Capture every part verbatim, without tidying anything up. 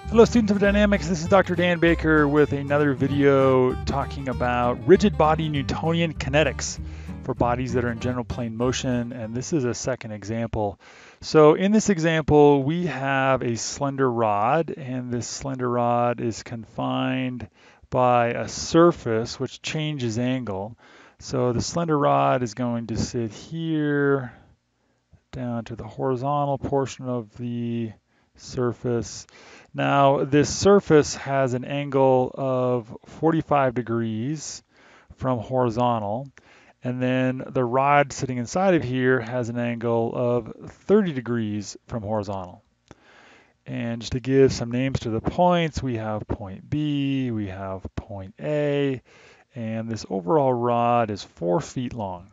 Hello students of dynamics, this is Doctor Dan Baker with another video talking about rigid body Newtonian kinetics for bodies that are in general plane motion, and this is a second example. So in this example we have a slender rod, and this slender rod is confined by a surface which changes angle. So the slender rod is going to sit here down to the horizontal portion of the surface. Now this surface has an angle of forty-five degrees from horizontal, and then the rod sitting inside of here has an angle of thirty degrees from horizontal. And just to give some names to the points, we have point B, we have point A, and this overall rod is four feet long.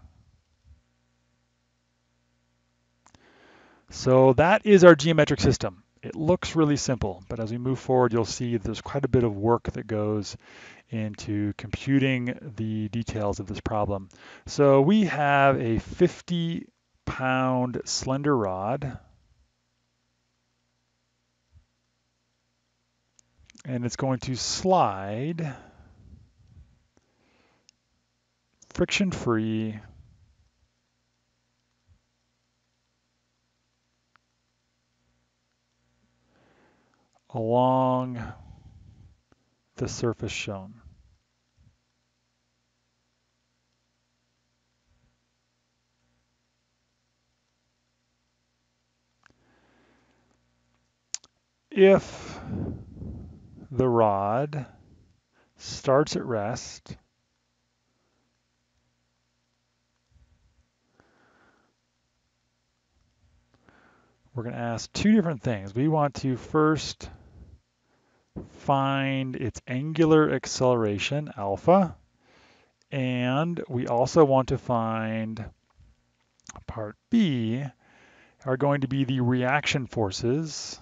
So that is our geometric system. It looks really simple, but as we move forward, you'll see there's quite a bit of work that goes into computing the details of this problem. So we have a fifty pound slender rod, and it's going to slide friction-free along the surface shown. If the rod starts at rest, we're going to ask two different things. We want to first find its angular acceleration, alpha, and we also want to find part B are going to be the reaction forces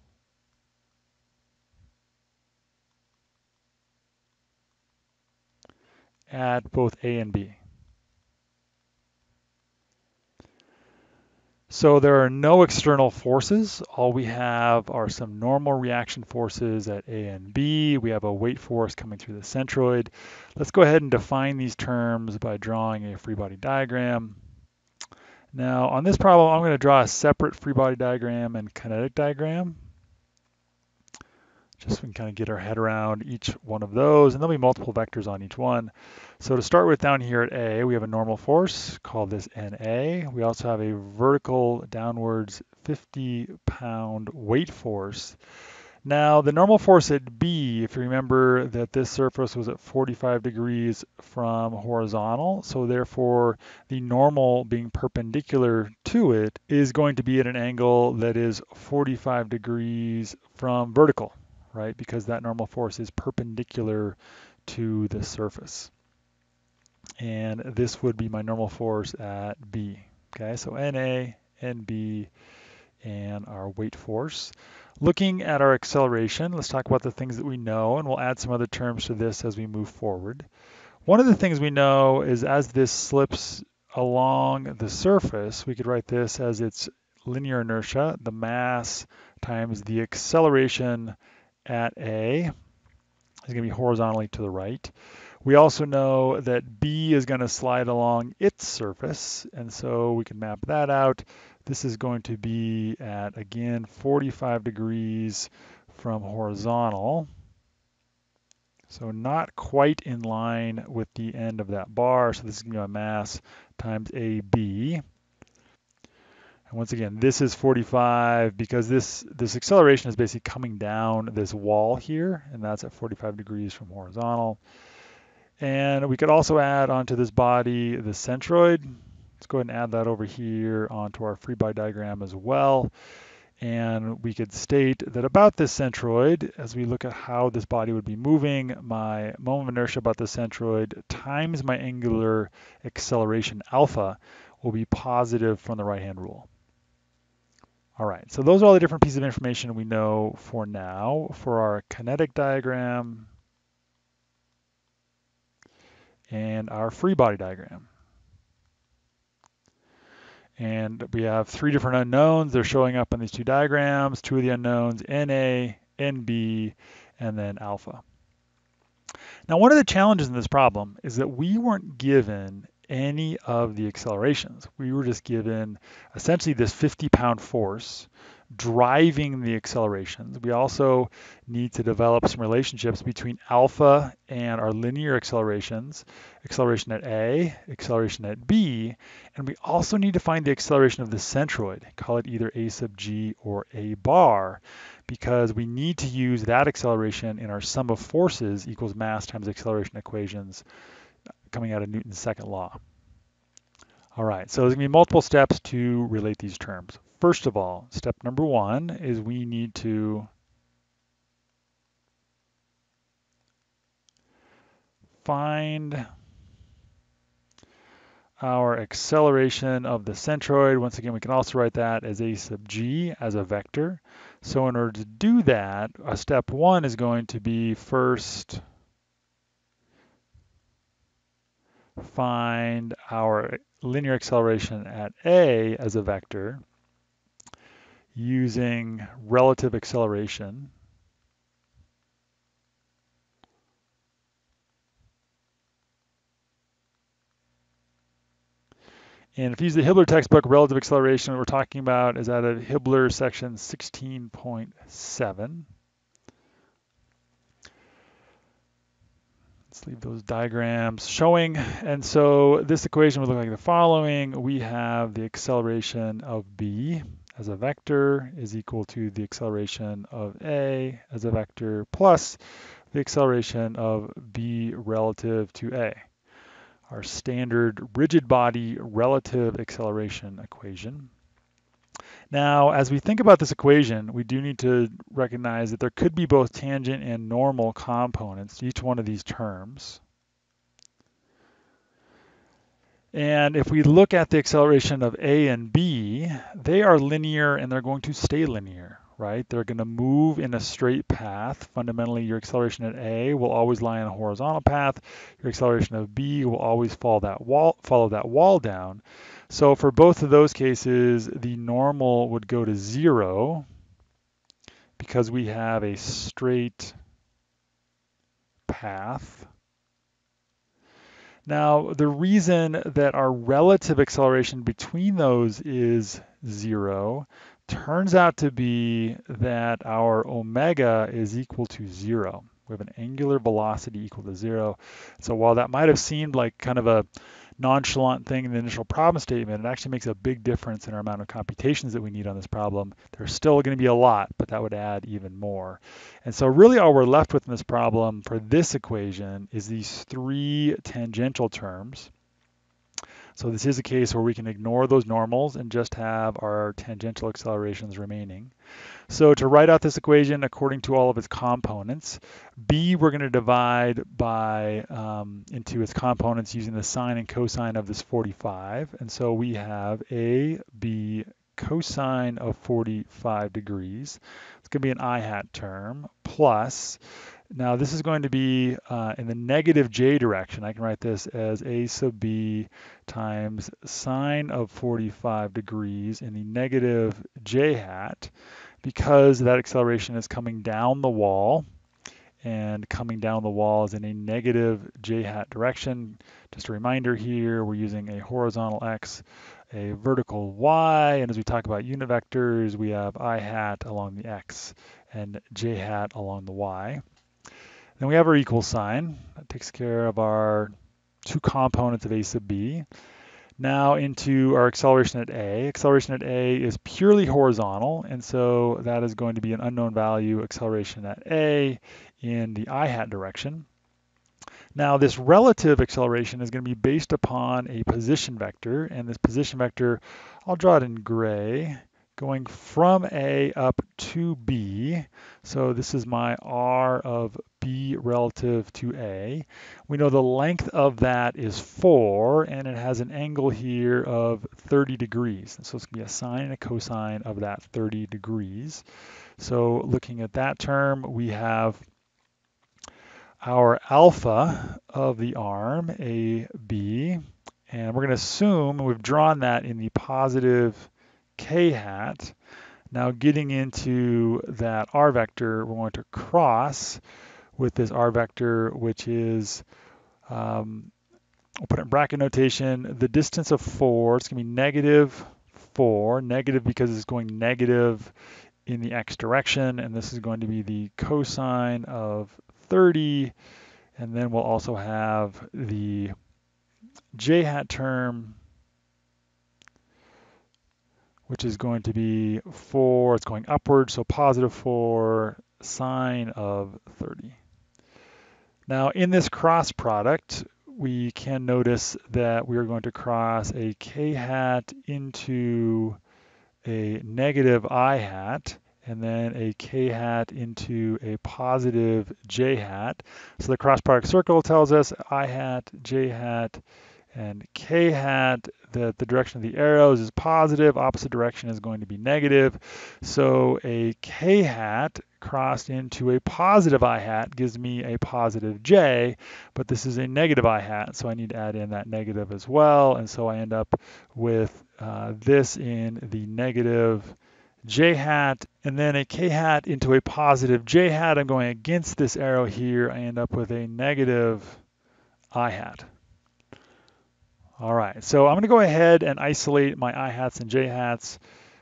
at both A and B. So there are no external forces. All we have are some normal reaction forces at A and B. We have a weight force coming through the centroid. Let's go ahead and define these terms by drawing a free body diagram. Now on this problem, I'm going to draw a separate free body diagram and kinetic diagram, just so we can kind of get our head around each one of those, and there'll be multiple vectors on each one. So to start with, down here at A, we have a normal force, call this N A. We also have a vertical downwards fifty pound weight force. Now the normal force at B, if you remember that this surface was at forty-five degrees from horizontal, so therefore the normal being perpendicular to it is going to be at an angle that is forty-five degrees from vertical, right? Because that normal force is perpendicular to the surface. And this would be my normal force at B. Okay, so N A, N B, and our weight force. Looking at our acceleration, let's talk about the things that we know, and we'll add some other terms to this as we move forward. One of the things we know is as this slips along the surface, we could write this as its linear inertia, the mass times the acceleration at A is going to be horizontally to the right. We also know that B is going to slide along its surface, and so we can map that out. This is going to be at, again, forty-five degrees from horizontal. So not quite in line with the end of that bar. So this is going to be my mass times A B. And once again, this is forty-five because this, this acceleration is basically coming down this wall here, and that's at forty-five degrees from horizontal. And we could also add onto this body the centroid. Let's go ahead and add that over here onto our free body diagram as well. And we could state that about this centroid, as we look at how this body would be moving, my moment of inertia about the centroid times my angular acceleration alpha will be positive from the right-hand rule. All right, so those are all the different pieces of information we know for now. For our kinetic diagram and our free body diagram. And we have three different unknowns. They're showing up on these two diagrams. Two of the unknowns, N A N B, and then alpha. Now, one of the challenges in this problem is that we weren't given any of the accelerations. We were just given essentially this fifty pound force driving the accelerations. We also need to develop some relationships between alpha and our linear accelerations, acceleration at A, acceleration at B, and we also need to find the acceleration of the centroid, call it either A sub G or A bar, because we need to use that acceleration in our sum of forces equals mass times acceleration equations coming out of Newton's second law. All right, so there's going to be multiple steps to relate these terms. First of all, step number one is we need to find our acceleration of the centroid. Once again, we can also write that as a sub g as a vector. So in order to do that, uh, step one is going to be first find our linear acceleration at A as a vector using relative acceleration. And if you use the Hibbeler textbook, relative acceleration, what we're talking about is out of Hibbeler section sixteen point seven. Let's leave those diagrams showing. And so this equation would look like the following. We have the acceleration of B as a vector is equal to the acceleration of A as a vector plus the acceleration of B relative to A, our standard rigid body relative acceleration equation. Now, as we think about this equation, we do need to recognize that there could be both tangent and normal components to each one of these terms. And if we look at the acceleration of A and B, they are linear and they're going to stay linear, right? They're going to move in a straight path. Fundamentally, your acceleration at A will always lie on a horizontal path. Your acceleration of B will always follow that wall, follow that wall down. So for both of those cases, the normal would go to zero because we have a straight path. Now, the reason that our relative acceleration between those is zero turns out to be that our omega is equal to zero. We have an angular velocity equal to zero. So while that might have seemed like kind of a nonchalant thing in the initial problem statement, it actually makes a big difference in our amount of computations that we need on this problem. There's still going to be a lot, but that would add even more. And so really all we're left with in this problem for this equation is these three tangential terms. So this is a case where we can ignore those normals and just have our tangential accelerations remaining. So to write out this equation according to all of its components, B we're going to divide by um, into its components using the sine and cosine of this forty-five. And so we have A, B, cosine of forty-five degrees. It's going to be an I hat term plus, now this is going to be uh, in the negative j direction. I can write this as A sub B times sine of forty-five degrees in the negative j hat, because that acceleration is coming down the wall, and coming down the wall is in a negative j hat direction. Just a reminder here, we're using a horizontal x, a vertical y, and as we talk about unit vectors, we have I hat along the x and j hat along the y. Then we have our equal sign. That takes care of our two components of A sub B. Now into our acceleration at A. Acceleration at A is purely horizontal, and so that is going to be an unknown value acceleration at A in the I hat direction. Now this relative acceleration is going to be based upon a position vector, and this position vector, I'll draw it in gray, going from A up to B. So this is my R of B relative to A. We know the length of that is four, and it has an angle here of thirty degrees. So it's going to be a sine and a cosine of that thirty degrees. So looking at that term, we have our alpha of the arm, A, B, and we're going to assume, and we've drawn that in the positive k hat. Now getting into that r vector, we're going to cross with this r vector, which is, um, I'll put it in bracket notation, the distance of four, it's going to be negative four, negative because it's going negative in the x direction, and this is going to be the cosine of thirty, and then we'll also have the j hat term, which is going to be four, it's going upward, so positive four sine of thirty. Now in this cross product, we can notice that we are going to cross a k hat into a negative I hat, and then a k hat into a positive j hat. So the cross product circle tells us I hat, j hat, and k hat, that the direction of the arrows is positive, opposite direction is going to be negative. So a k hat crossed into a positive I hat gives me a positive j, but this is a negative I hat, so I need to add in that negative as well, and so I end up with uh, this in the negative j hat, and then a k hat into a positive j hat. I'm going against this arrow here, I end up with a negative I hat. All right, so I'm going to go ahead and isolate my I hats and j hats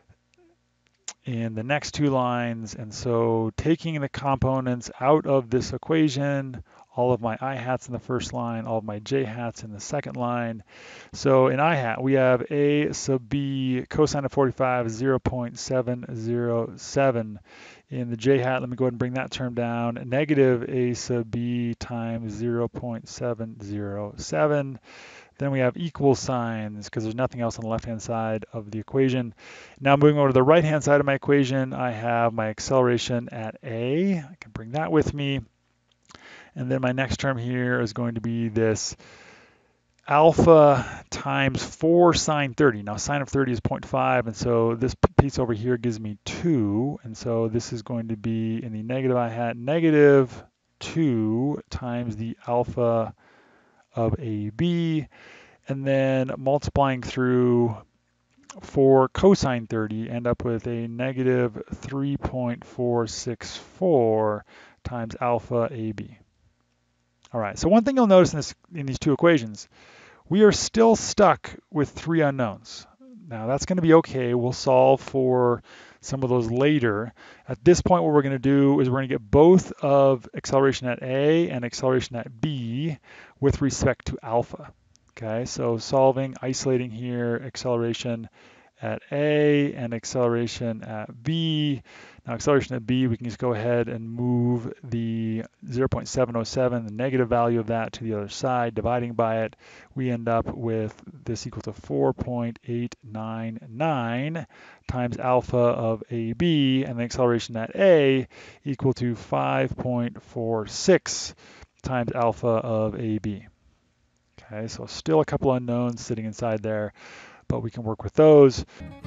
in the next two lines. And so taking the components out of this equation, all of my I hats in the first line, all of my j hats in the second line. So in I hat, we have a sub b cosine of forty-five is zero point seven zero seven. In the j hat, let me go ahead and bring that term down. Negative a sub b times zero point seven zero seven. Then we have equal signs because there's nothing else on the left-hand side of the equation. Now moving over to the right-hand side of my equation, I have my acceleration at a. I can bring that with me. And then my next term here is going to be this alpha times four sine thirty. Now sine of thirty is zero point five, and so this piece over here gives me two. And so this is going to be in the negative I hat, negative two times the alpha of A B, and then multiplying through for cosine thirty, end up with a negative three point four six four times alpha A B. All right, so one thing you'll notice in, this, in these two equations, we are still stuck with three unknowns. Now that's going to be okay. We'll solve for some of those later. At this point, what we're going to do is we're going to get both of acceleration at A and acceleration at B with respect to alpha. Okay, so solving, isolating here, acceleration at A and acceleration at B. Now acceleration at B, we can just go ahead and move the zero point seven zero seven, the negative value of that, to the other side. Dividing by it, we end up with this equal to four point eight nine nine times alpha of A B, and the acceleration at A equal to five point four six times alpha of A B. Okay, so still a couple unknowns sitting inside there, but we can work with those.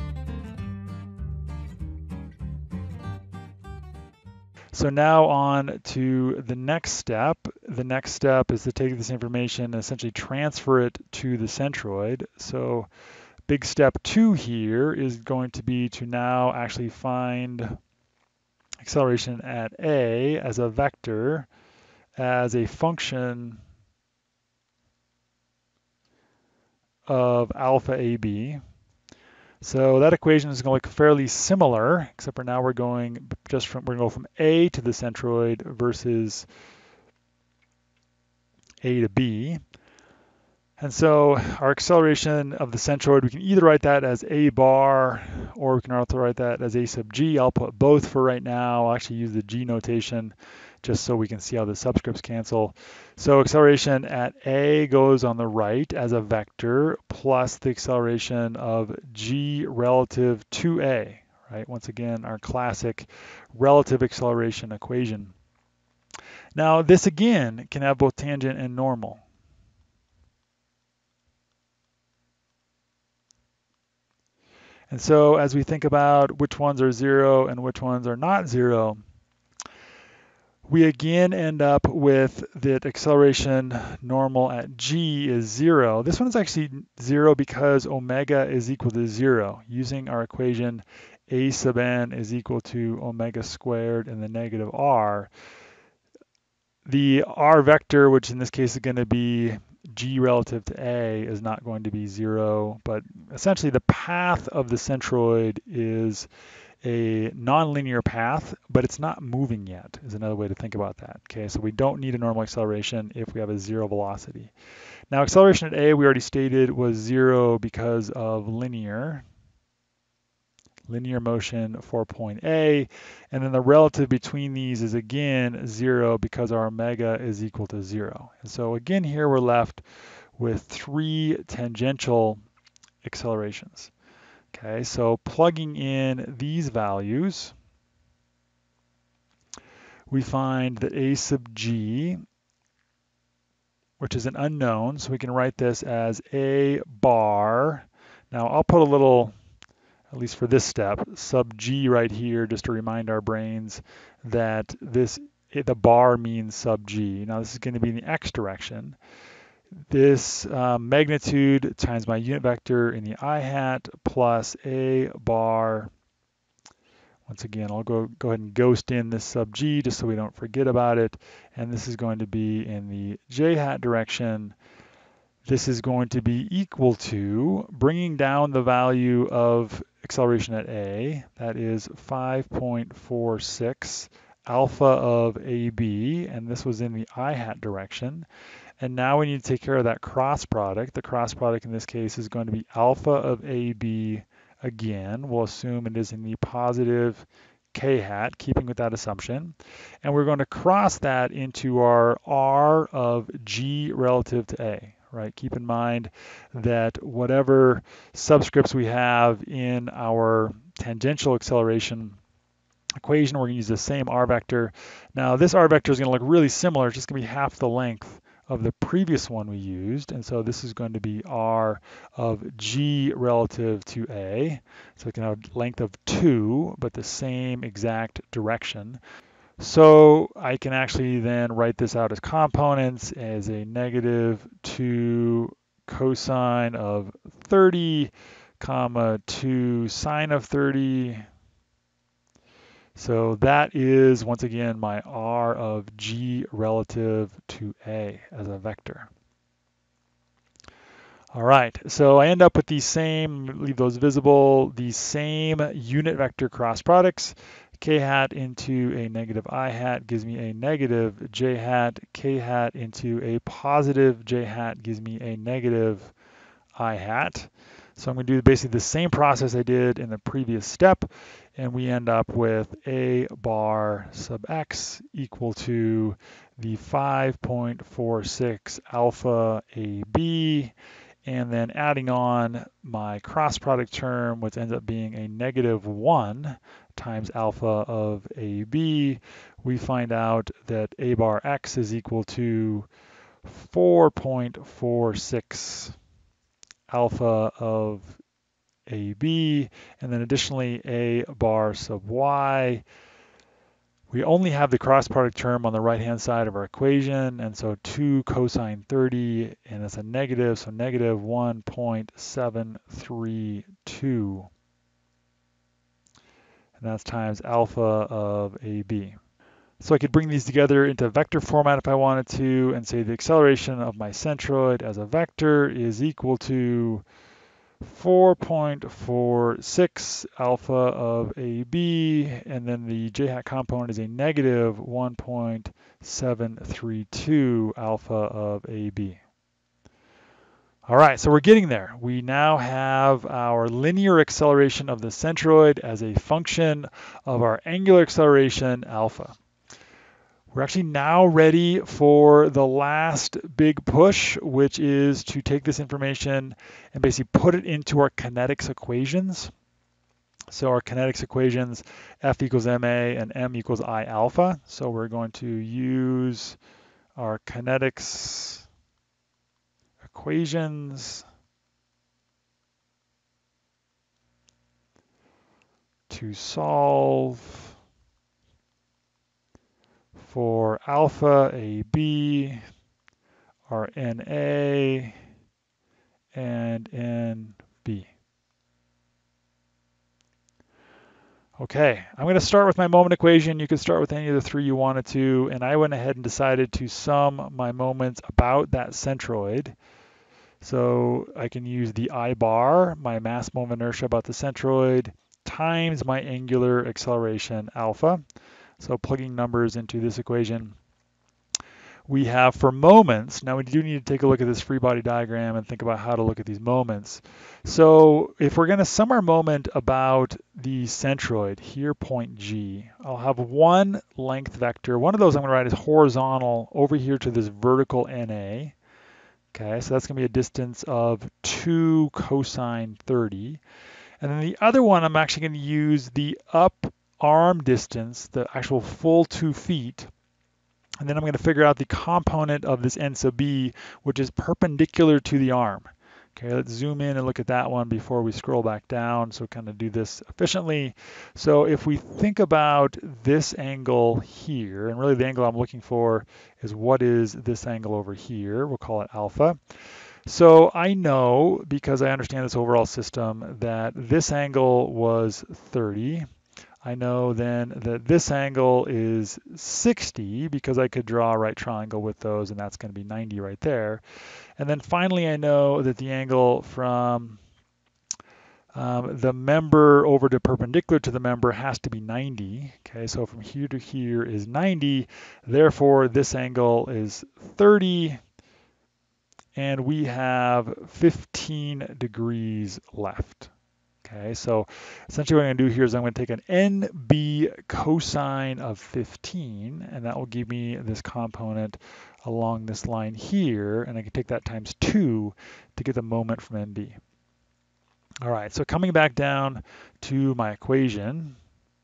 So now on to the next step. The next step is to take this information and essentially transfer it to the centroid. So big step two here is going to be to now actually find acceleration at A as a vector as a function of alpha A B. So that equation is going to look fairly similar, except for now we're going just from, we're going to go from A to the centroid versus A to B. And so our acceleration of the centroid, we can either write that as A bar, or we can also write that as A sub G. I'll put both for right now. I'll actually use the G notation just so we can see how the subscripts cancel. So acceleration at A goes on the right as a vector, plus the acceleration of G relative to A, right? Once again, our classic relative acceleration equation. Now this again can have both tangent and normal. And so as we think about which ones are zero and which ones are not zero, we again end up with that acceleration normal at G is zero. This one is actually zero because omega is equal to zero. Using our equation, a sub n is equal to omega squared and the negative r, the r vector, which in this case is going to be g relative to a, is not going to be zero, but essentially the path of the centroid is a nonlinear path, but it's not moving yet, is another way to think about that. Okay, so we don't need a normal acceleration if we have a zero velocity. Now, acceleration at a, we already stated, was zero because of linear. linear motion for point A, and then the relative between these is again zero because our omega is equal to zero. And so again here we're left with three tangential accelerations. Okay, so plugging in these values, we find that a sub g, which is an unknown, so we can write this as a bar. Now I'll put a little, at least for this step, sub g right here, just to remind our brains that this, the bar means sub g. Now this is going to be in the x direction. This um, magnitude times my unit vector in the I hat plus a bar. Once again, I'll go, go ahead and ghost in this sub g just so we don't forget about it. And this is going to be in the j hat direction. This is going to be equal to bringing down the value of acceleration at a, that is five point four six alpha of A B, and this was in the I hat direction. And now we need to take care of that cross product. The cross product in this case is going to be alpha of A B again. We'll assume it is in the positive k hat, keeping with that assumption. And we're going to cross that into our r of g relative to a. Right? Keep in mind that whatever subscripts we have in our tangential acceleration equation, we're going to use the same r vector. Now this r vector is going to look really similar. It's just going to be half the length of the previous one we used. And so this is going to be r of g relative to a. So it can have a length of two, but the same exact direction. So I can actually then write this out as components as a negative two cosine of thirty, comma two sine of thirty. So that is, once again, my r of g relative to a as a vector. All right, so I end up with these same, leave those visible, these same unit vector cross products. K hat into a negative I hat gives me a negative J hat. K hat into a positive J hat gives me a negative I hat. So I'm going to do basically the same process I did in the previous step, and we end up with a bar sub x equal to the five point four six alpha A B, and then adding on my cross product term, which ends up being a negative one times alpha of A B, we find out that a bar x is equal to four point four six alpha of A B, and then additionally a bar sub y. We only have the cross product term on the right hand side of our equation, and so two cosine thirty, and it's a negative, so negative one point seven three two. And that's times alpha of A B. So I could bring these together into vector format if I wanted to, and say the acceleration of my centroid as a vector is equal to four point four six alpha of A B, and then the j hat component is a negative one point seven three two alpha of A B. All right, so we're getting there. We now have our linear acceleration of the centroid as a function of our angular acceleration alpha. We're actually now ready for the last big push, which is to take this information and basically put it into our kinetics equations. So our kinetics equations, F equals ma and m equals I alpha. So we're going to use our kinetics equations to solve for alpha A B, our N A, and N B. Okay, I'm going to start with my moment equation. You could start with any of the three you wanted to, and I went ahead and decided to sum my moments about that centroid. So I can use the I bar, my mass moment inertia about the centroid, times my angular acceleration alpha. So plugging numbers into this equation. We have for moments, now we do need to take a look at this free body diagram and think about how to look at these moments. So if we're going to sum our moment about the centroid, here point G, I'll have one length vector. One of those I'm going to write as horizontal over here to this vertical N A. Okay, so that's going to be a distance of two cosine thirty. And then the other one, I'm actually going to use the up arm distance, the actual full two feet. And then I'm going to figure out the component of this n sub b, which is perpendicular to the arm. Okay, let's zoom in and look at that one before we scroll back down, so kind of do this efficiently. So if we think about this angle here, and really the angle I'm looking for is what is this angle over here, we'll call it alpha. So I know, because I understand this overall system, that this angle was thirty. I know then that this angle is sixty because I could draw a right triangle with those, and that's going to be ninety right there. And then finally, I know that the angle from um, the member over to perpendicular to the member has to be ninety. Okay, so from here to here is ninety. Therefore, this angle is thirty, and we have fifteen degrees left. Okay, so essentially what I'm going to do here is I'm going to take an N B cosine of fifteen, and that will give me this component along this line here, and I can take that times two to get the moment from N B. All right, so coming back down to my equation,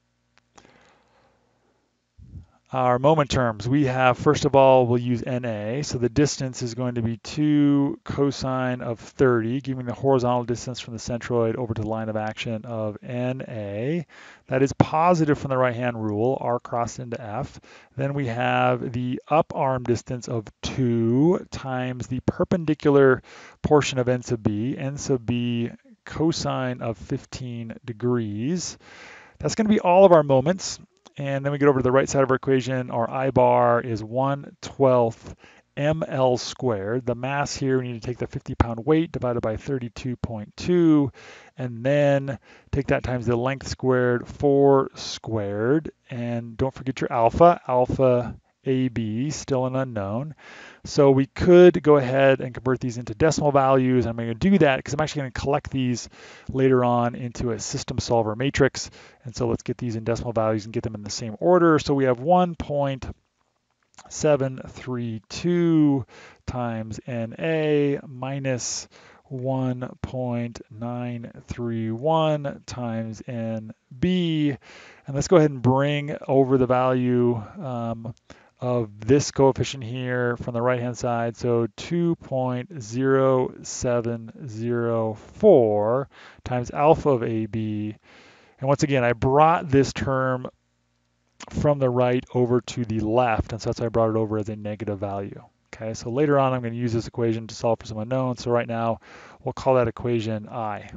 our moment terms, we have, first of all, we'll use N A. So the distance is going to be two cosine of thirty, giving the horizontal distance from the centroid over to the line of action of N A. That is positive from the right-hand rule, R crossed into F. Then we have the up arm distance of two times the perpendicular portion of N sub B, N sub B cosine of fifteen degrees. That's going to be all of our moments. And then we get over to the right side of our equation. Our I bar is one twelfth ml squared. The mass here, we need to take the fifty pound weight divided by thirty-two point two, and then take that times the length squared, four squared. And don't forget your alpha, alpha A B, still an unknown. So we could go ahead and convert these into decimal values. I'm going to do that because I'm actually going to collect these later on into a system solver matrix. And so let's get these in decimal values and get them in the same order. So we have one point seven three two times N A minus one point nine three one times N B. And let's go ahead and bring over the value um, of this coefficient here from the right-hand side. So two point zero seven zero four times alpha of A B. And once again, I brought this term from the right over to the left, and so that's why I brought it over as a negative value. Okay, so later on I'm going to use this equation to solve for some unknowns. So right now we'll call that equation I.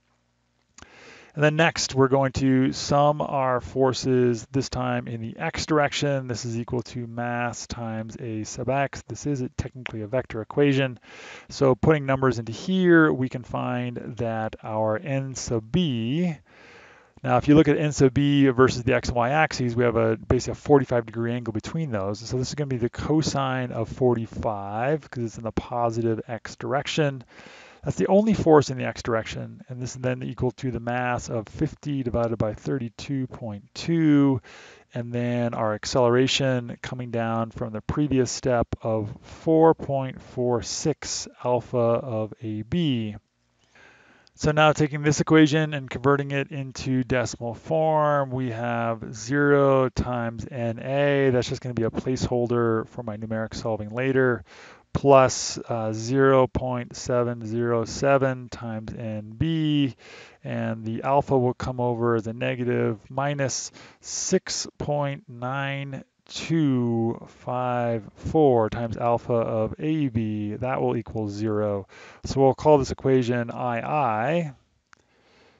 And then next, we're going to sum our forces, this time in the x direction. This is equal to mass times a sub x. This is technically a vector equation. So putting numbers into here, we can find that our n sub b, now if you look at n sub b versus the x and y axes, we have a basically a forty-five degree angle between those. So this is going to be the cosine of forty-five because it's in the positive x direction. That's the only force in the x direction, and this is then equal to the mass of fifty divided by thirty-two point two, and then our acceleration coming down from the previous step of four point four six alpha of A B. So now taking this equation and converting it into decimal form, we have zero times N A, that's just going to be a placeholder for my numeric solving later, plus uh, zero point seven zero seven times N B, and the alpha will come over as a negative, minus six point nine two five four times alpha of A B, that will equal zero. So we'll call this equation I I,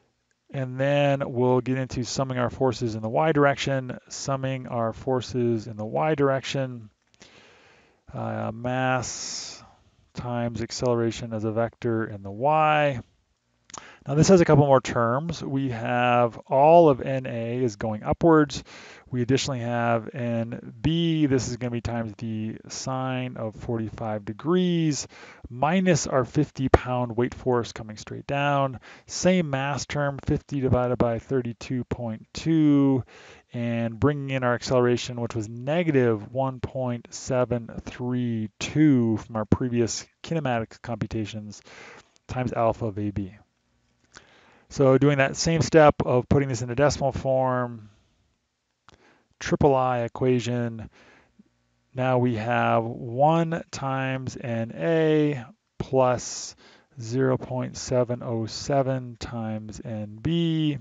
And then we'll get into summing our forces in the y direction, summing our forces in the y direction, uh, mass times acceleration as a vector in the y. Now this has a couple more terms. We have all of N A is going upwards. We additionally have N B, this is going to be times the sine of forty-five degrees, minus our fifty pound weight force coming straight down. Same mass term, fifty divided by thirty-two point two, and bringing in our acceleration, which was negative one point seven three two from our previous kinematics computations, times alpha of A B. So doing that same step of putting this in a decimal form, triple I equation, now we have one times N A plus zero point seven zero seven times N B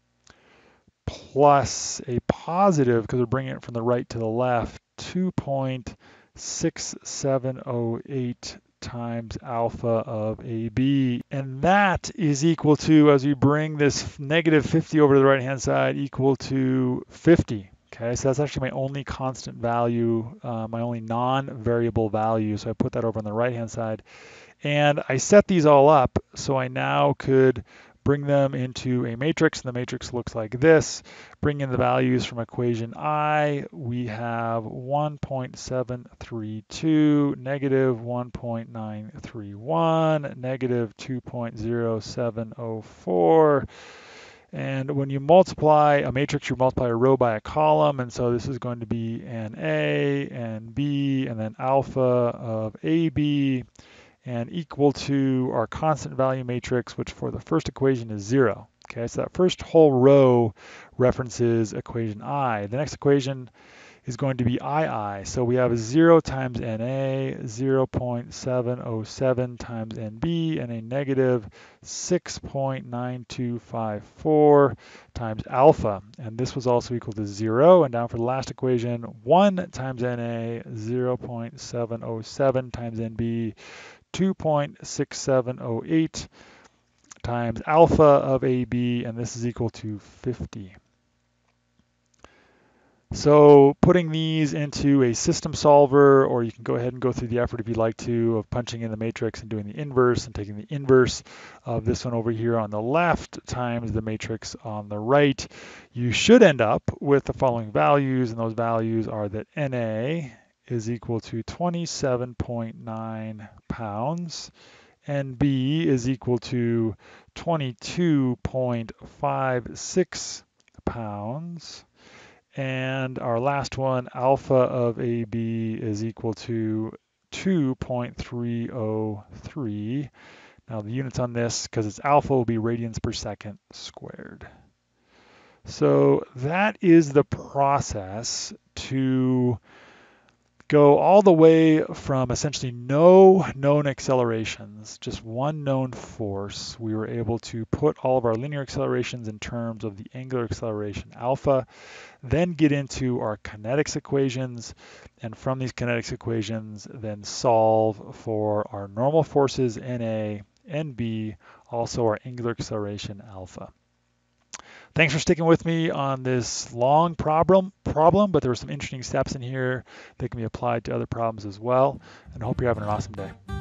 plus a positive, because we're bringing it from the right to the left, two point six seven zero eight times alpha of A B. And that is equal to, as we bring this negative fifty over to the right-hand side, equal to fifty. Okay, so that's actually my only constant value, uh, my only non-variable value. So I put that over on the right-hand side. And I set these all up, so I now could bring them into a matrix, and the matrix looks like this. Bring in the values from equation I, we have one point seven three two, negative one point nine three one, negative two point zero seven zero four, and when you multiply a matrix, you multiply a row by a column, and so this is going to be N A, N B, and then alpha of A B, and equal to our constant value matrix, which for the first equation is zero. Okay, so that first whole row references equation I. The next equation is going to be I I. So we have zero times N A, zero point seven zero seven times N B, and a negative six point nine two five four times alpha. And this was also equal to zero. And down for the last equation, one times N A, zero point seven zero seven times N B, two point six seven zero eight times alpha of A B, and this is equal to fifty. So putting these into a system solver, or you can go ahead and go through the effort if you'd like to, of punching in the matrix and doing the inverse and taking the inverse of this one over here on the left times the matrix on the right, you should end up with the following values, and those values are that N A is equal to twenty-seven point nine pounds, N B is equal to twenty-two point five six pounds, and our last one, alpha of A B, is equal to two point three zero three. Now the units on this, because it's alpha, will be radians per second squared. So that is the process to go all the way from essentially no known accelerations, just one known force. We were able to put all of our linear accelerations in terms of the angular acceleration alpha, then get into our kinetics equations, and from these kinetics equations, then solve for our normal forces N A, N B, also our angular acceleration alpha. Thanks for sticking with me on this long problem, problem, but there were some interesting steps in here that can be applied to other problems as well, and I hope you're having an awesome day.